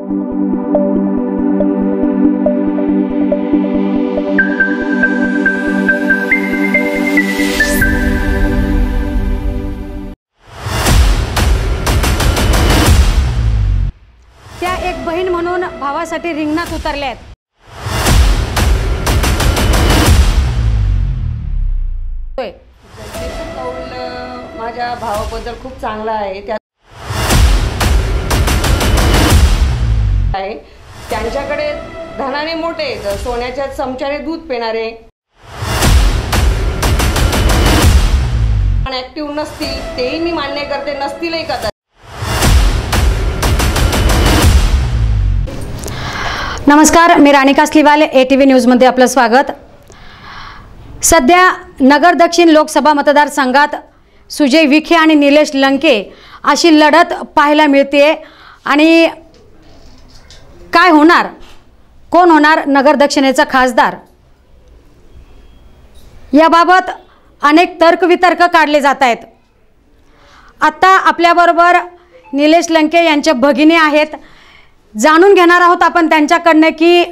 त्या एक बहीण म्हणून भावासाठी रिंगणात उतरल्यात। जनतेचा कौल माझ्या भावाबद्दल खूप चांगला आहे। त्यांच्याकडे धनाने मोठे, सोन्याच्या चमच्याने दूध पिणारे, पण ऍक्टिव्ह नसतील, तेही मी मान्य करते, नसतीलही कदाचित। नमस्कार, मी राणी कासलीवाल, ATV न्यूजमध्ये आपलं स्वागत। सध्या नगर दक्षिण लोकसभा मतदारसंघात सुजय विखे आणि निलेश लंके अशी लढत पाहायला मिळते। आणि काय होणार, कोण होणार नगर दक्षिणेचा खासदार, याबाबत अनेक तर्कवितर्क काढले जात आहेत। आता आपल्याबरोबर निलेश लंके यांचे भगिनी आहेत, जाणून घेणार आहोत आपण त्यांच्याकडनं की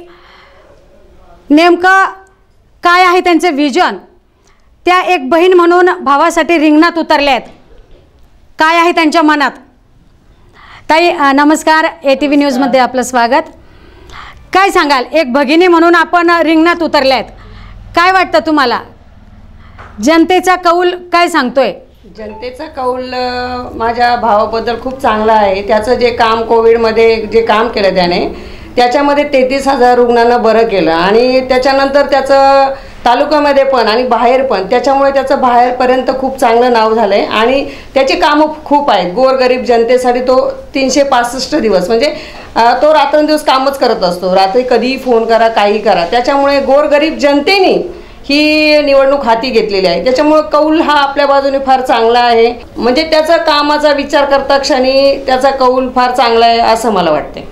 नेमकं काय आहे त्यांचे विजन। त्या एक बहीण म्हणून भावासाठी रिंगणात उतरल्या आहेत, काय आहे त्यांच्या मनात। ताई नमस्कार, ATV न्यूजमध्ये आपलं स्वागत। काय सांगाल, एक भगिनी म्हणून आपण रिंगणात उतरल्या आहेत, काय वाटतं तुम्हाला, जनतेचा कौल काय सांगतोय? जनतेचा कौल माझ्या भावाबद्दल खूप चांगला आहे। त्याचं जे काम कोविडमध्ये जे काम केलं त्याने, त्याच्यामध्ये 33,000 रुग्णांना बरं केलं आणि त्याच्यानंतर त्याचं तालुक्यामध्ये पण आणि बाहेर पण, त्याच्यामुळे त्याचं बाहेरपर्यंत खूप चांगलं नाव झालं आहे। आणि त्याची कामं खूप आहेत गोरगरीब जनतेसाठी। तो 365 दिवस म्हणजे तो रात्रंदिवस कामच करत असतो, रात्री कधीही फोन करा, काही करा। त्याच्यामुळे गोरगरीब जनतेने ही निवडणूक हाती घेतलेली आहे, त्याच्यामुळे कौल हा आपल्या बाजूने फार चांगला आहे। म्हणजे त्याचा कामाचा विचार करता क्षणी त्याचा कौल फार चांगला आहे असं मला वाटते।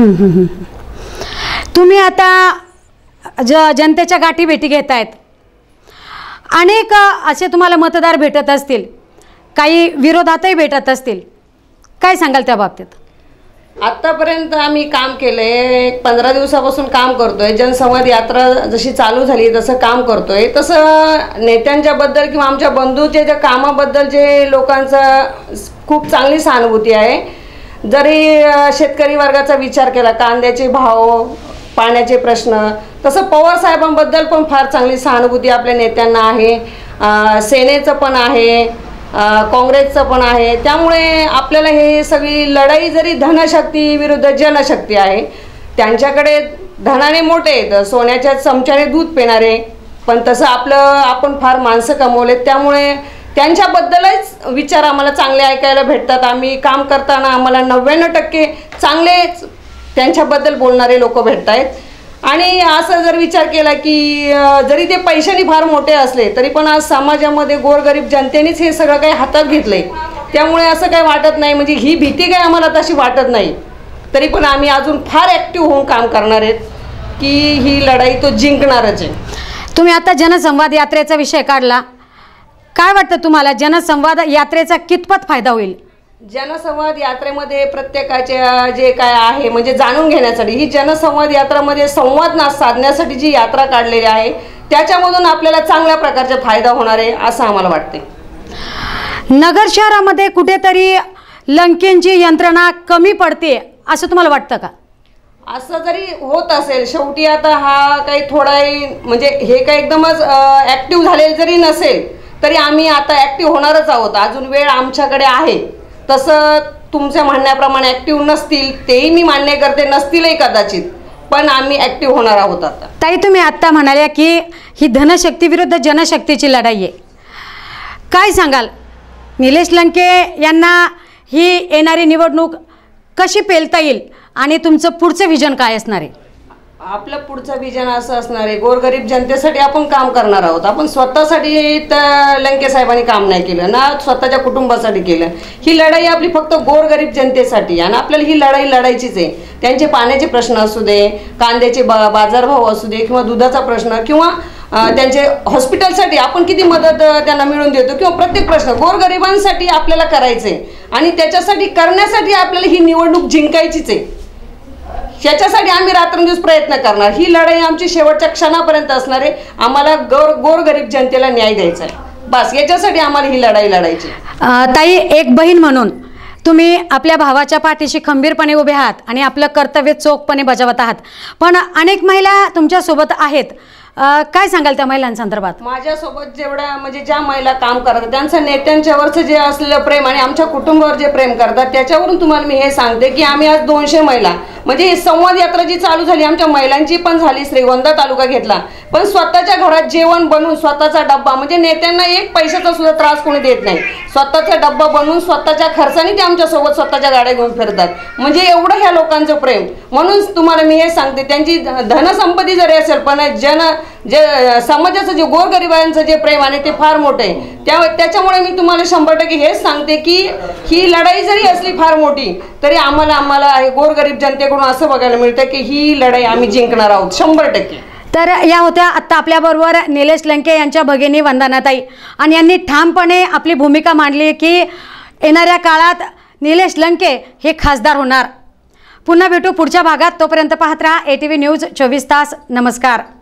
तुम्ही आता जनतेच्या गाठी भेटी घेतायत, अनेक असे तुम्हाला मतदार भेटत असतील, काही विरोधातही भेटत असतील, काय सांगाल त्या बाबतीत? आतापर्यंत आम्ही काम केलंय, 15 दिवसापासून काम करतोय। जनसंवाद यात्रा जशी चालू झाली तसं काम करतोय। तसं नेत्यांच्या बद्दल किंवा आमच्या बंधूच्या ज्या कामाबद्दल जे लोकांचा खूप चांगली सहानुभूती आहे। जरी शेतकरी वर्गाचा विचार केला, कांद्याचे भाव, पाण्याचे प्रश्न, तसं पवार साहेबांबद्दल पण फार चांगली सहानुभूती आपल्या नेत्यांना आहे, सेनेचं पण आहे, काँग्रेसचं पण आहे। त्यामुळे आपल्याला हे सगळी लढाई जरी धनशक्ती विरुद्ध जनशक्ती आहे, त्यांच्याकडे धनाने मोठे, सोन्याच्या चमच्याने दूध पिणारे, पण तसं आपण फार माणसं कमवलेत, त्यामुळे त्यांच्याबद्दलच विचार आम्हाला चांगले ऐकायला भेटतात। आम्ही काम करताना आम्हाला 99% चांगलेच त्यांच्याबद्दल बोलणारे लोक भेटत आहेत। आणि असं जर विचार केला की जरी ते पैशाने फार मोठे असले तरी पण आज समाजामध्ये गोरगरीब जनतेनेच हे सगळं काही हातात घेतलंय, त्यामुळे असं काही वाटत नाही, म्हणजे ही भीती काही आम्हाला तशी वाटत नाही। तरी पण आम्ही अजून फार ॲक्टिव्ह होऊन काम करणार आहेत की ही लढाई तो जिंकणारच आहे। तुम्ही आता जनसंवाद यात्रेचा विषय काढला, काय वाटतं तुम्हाला जनसंवाद यात्रेचा कितपत फायदा होईल? जनसंवाद यात्रेमध्ये प्रत्येकाच्या जे काय आहे म्हणजे जाणून घेण्यासाठी, ही जनसंवाद यात्रामध्ये संवाद साधण्यासाठी जी यात्रा काढलेली आहे, त्याच्यामधून आपल्याला चांगल्या प्रकारचा फायदा होणार आहे असं आम्हाला वाटते। नगर शहरामध्ये कुठेतरी लंकेंची यंत्रणा कमी पडते असं तुम्हाला वाटतं का? असं जरी होत असेल, शेवटी आता हा काही थोडाही म्हणजे हे काही एकदमच ॲक्टिव्ह झालेलं जरी नसेल तरी आम्ही आता ॲक्टिव्ह होणारच आहोत। अजून वेळ आमच्याकडे आहे, तसं तुमच्या म्हणण्याप्रमाणे ॲक्टिव्ह नसतील, तेही मी मान्य करते, नसतीलही कदाचित, पण आम्ही ॲक्टिव्ह होणार आहोत आता। ताई तुम्ही आत्ता म्हणाल्या की ही धनशक्ती विरुद्ध जनशक्तीची लढाई आहे, काय सांगाल निलेश लंके यांना ही येणारी निवडणूक कशी पेलता येईल आणि तुमचं पुढचं विजन काय असणार आहे? आपलं पुढचं विजन असं असणार आहे, गोरगरीब जनतेसाठी आपण काम करणार आहोत। आपण स्वतःसाठी तर लंके साहेबांनी काम नाही केलं ना, स्वतःच्या कुटुंबासाठी केलं। ही लढाई आपली फक्त गोरगरीब जनतेसाठी, आणि आपल्याला ही लढाई लढायचीच आहे। त्यांचे पाण्याचे प्रश्न असू दे, कांद्याचे बाजारभाव असू दे, किंवा दुधाचा प्रश्न, किंवा त्यांचे हॉस्पिटलसाठी आपण किती मदत त्यांना मिळवून देतो, किंवा प्रत्येक प्रश्न गोरगरिबांसाठी आपल्याला करायचे, आणि त्याच्यासाठी करण्यासाठी आपल्याला ही निवडणूक जिंकायचीच आहे। ह्याच्यासाठी आम्ही रात्रंदिवस प्रयत्न करणार. ही लढाई आमची शेवटच्या क्षणापर्यंत असणार आहे. आम्हाला गोरगरीब जनतेला न्याय द्यायचा आहे. बस याच्यासाठी आम्हाला ही लढाई लढायची. ताई, एक बहीण म्हणून तुम्ही आपल्या भावाच्या पाठीशी खंबीरपणे उभे आहात आणि आपलं कर्तव्य चोखपणे बजावत आहात. पण अनेक महिला तुमच्यासोबत आहेत, काय सांगाल त्या महिलांसंदर्भात? माझ्यासोबत जेवढ्या म्हणजे ज्या महिला काम करतात त्यांचं नेत्यांच्यावरचं जे असलेलं प्रेम आणि आमच्या कुटुंबावर जे प्रेम करतात त्याच्यावरून तुम्हाला मी हे सांगते की आम्ही आज 200 महिला म्हणजे ही संवाद यात्रा जी चालू झाली आमच्या महिलांची पण झाली. श्रीगोंदा तालुका घेतला, पण स्वतःच्या घरात जेवण बनवून स्वतःचा डब्बा म्हणजे नेत्यांना एक पैशाचा सुद्धा त्रास कोणी देत नाही. स्वतःचा डब्बा बनवून स्वतःच्या खर्चाने ते आमच्यासोबत स्वतःच्या गाड्या घेऊन फिरतात. म्हणजे एवढं ह्या लोकांचं प्रेम. म्हणून तुम्हाला मी हे सांगते त्यांची धनसंपत्ती जरी असेल पण जे समाजाचं जे गोरगरिबांचं जे प्रेम आहे ते फार मोठे आहे. त्याच्यामुळे मी तुम्हाला 100% हेच सांगते की ही लढाई जरी असली फार मोठी तरी आम्हाला गोरगरीब जनतेकडून असं बघायला मिळतं की ही लढाई आम्ही जिंकणार आहोत 100%. तर या होत्या आत्ता आपल्याबरोबर निलेश लंके यांच्या भगिनी वंदनाताई, आणि यांनी ठामपणे आपली भूमिका मांडली की येणाऱ्या काळात निलेश लंके हे खासदार होणार. पुन्हा भेटू पुढच्या भागात. तोपर्यंत पाहत राहा ATV न्यूज 24 तास. नमस्कार.